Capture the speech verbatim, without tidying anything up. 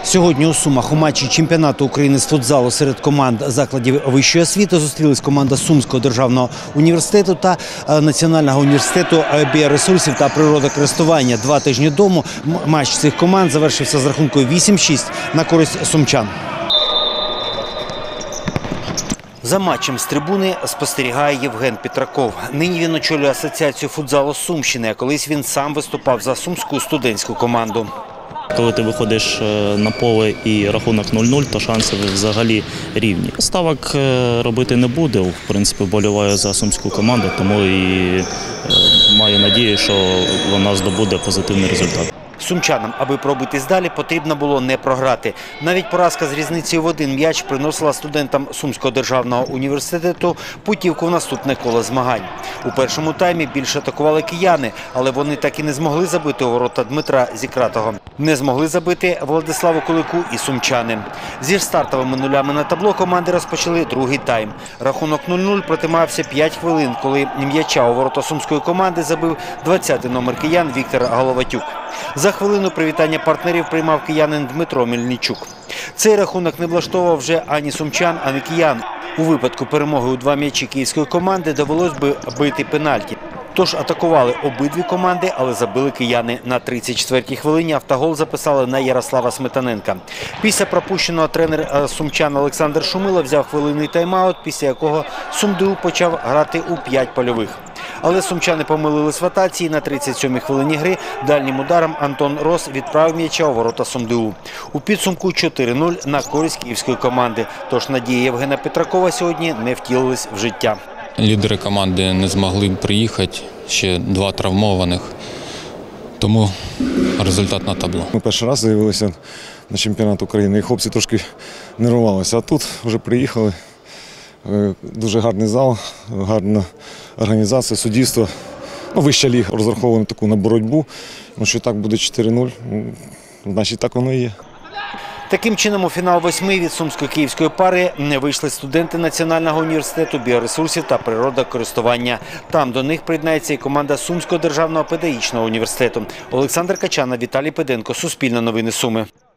Сьогодні у Сумах у матчі чемпіонату України з футзалу серед команд закладів вищої освіти зустрілись команда Сумського державного університету та Національного університету біоресурсів та природокористування. Два тижні тому матч цих команд завершився з рахункою вісім шість на користь сумчан. За матчем з трибуни спостерігає Євген Петраков. Нині він очолює асоціацію футзалу Сумщини, а колись він сам виступав за сумську студентську команду. Коли ти виходиш на поле і рахунок нуль нуль, то шанси взагалі рівні. Ставок робити не буде, в принципі, вболіваю за сумську команду, тому і маю надію, що вона здобуде позитивний результат. Сумчанам, аби пробитись далі, потрібно було не програти. Навіть поразка з різницею в один м'яч приносила студентам Сумського державного університету путівку в наступне коло змагань. У першому таймі більше атакували кияни, але вони так і не змогли забити у ворота Дмитра Зікратого. Не змогли забити Владиславу Кулику і сумчани. Зі стартовими нулями на табло команди розпочали другий тайм. Рахунок нуль нуль протримався п'ять хвилин, коли м'яча у ворота сумської команди забив двадцятий номер киян Віктор Головатюк. За хвилину привітання партнерів приймав киянин Дмитро Мельничук. Цей рахунок не влаштовував вже ані сумчан, ані киян. У випадку перемоги у два м'ячі київської команди довелось би бити пенальті. Тож атакували обидві команди, але забили кияни на тридцять четвертій хвилині. Автогол записали на Ярослава Сметаненка. Після пропущеного тренер сумчан Олександр Шумило взяв хвилинний тайм-аут, після якого СумДУ почав грати у п'ять польових. Але сумчани помилились в атаці. На тридцять сьомій хвилині гри дальнім ударом Антон Рос відправив м'яча у ворота СумДУ. У підсумку чотири нуль на користь київської команди. Тож надії Євгена Петракова сьогодні не втілились в життя. Лідери команди не змогли приїхати, ще два травмованих, тому результат на табло. Ми перший раз з'явилися на чемпіонат України і хлопці трошки нервувалися, а тут вже приїхали. Дуже гарний зал, гарна організація, суддівство. Ну, вища ліга розрахована таку на боротьбу. Ну, що так буде чотири нуль, значить так воно і є. Таким чином, у фінал восьми від сумсько-київської пари не вийшли студенти Національного університету біоресурсів та природокористування. Там до них приєднається і команда Сумського державного педагогічного університету. Олександр Качана, Віталій Педенко, Суспільне новини Суми.